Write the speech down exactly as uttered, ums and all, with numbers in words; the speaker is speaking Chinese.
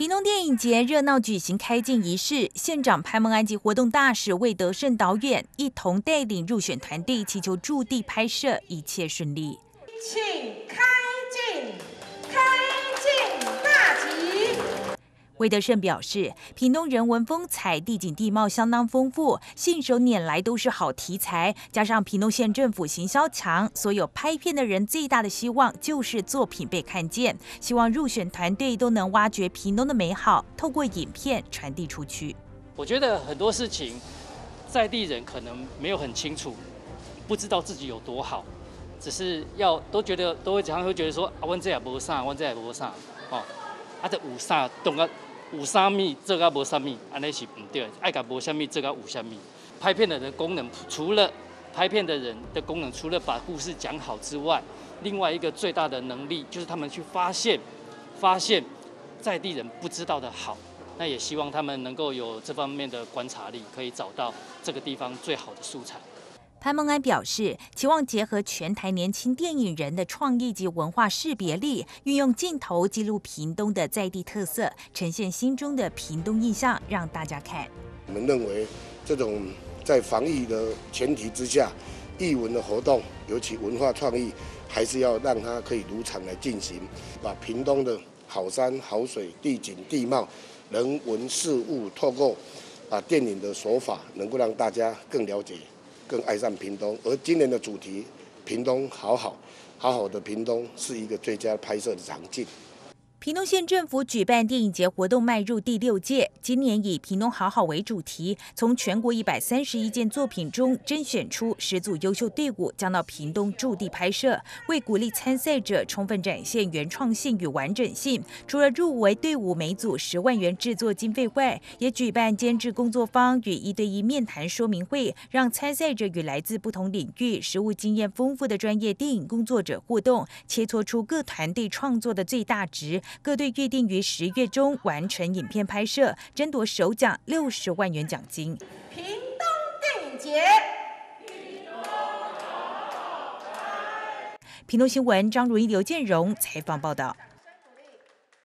屏东电影节热闹举行开镜仪式，县长潘孟安及活动大使魏德胜导演一同带领入选团队，祈求驻地拍摄一切顺利。 请开镜，开镜大吉。 魏德胜表示，屏东人文风采、地景地貌相当丰富，信手拈来都是好题材。加上屏东县政府行销强，所有拍片的人最大的希望就是作品被看见。希望入选团队都能挖掘屏东的美好，透过影片传递出去。 我觉得很多事情，在地人可能没有很清楚，不知道自己有多好，只是要都觉得都会常常会觉得说啊，我这也无啥，我这也无啥，哦，啊，这有啥懂啊？有啥咪做啊无啥咪，安尼是唔对。爱甲无啥咪做啊有啥咪。拍片的人功能除了拍片的人的功能，除了把故事讲好之外，另外一个最大的能力就是他们去发现，发现在地人不知道的好。那也希望他们能够有这方面的观察力，可以找到这个地方最好的素材。 潘孟安表示，期望结合全台年轻电影人的创意及文化识别力，运用镜头记录屏东的在地特色，呈现心中的屏东印象，让大家看。 我们认为，这种在防疫的前提之下，艺文的活动，尤其文化创意，还是要让它可以如常来进行，把屏东的好山好水、地景地貌、人文事物，透过啊电影的手法，能够让大家更了解。更爱上屏东，而今年的主题“屏东好好好好的屏东”是一个最佳拍摄的场景。 屏东县政府举办电影节活动迈入第六届，今年以屏东好好为主题，从全国一百三十一件作品中甄选出十组优秀队伍，将到屏东驻地拍摄，为鼓励参赛者充分展现原创性与完整性。除了入围队伍每组十万元制作经费外，也举办监制工作坊与一对一面谈说明会，让参赛者与来自不同领域、实务经验丰富的专业电影工作者互动，切磋出各团队创作的最大值。各队预定于十月中完成影片拍摄，争夺首奖六十万元奖金。 屏东电影节， 屏东新闻张如一、刘建荣采访报道。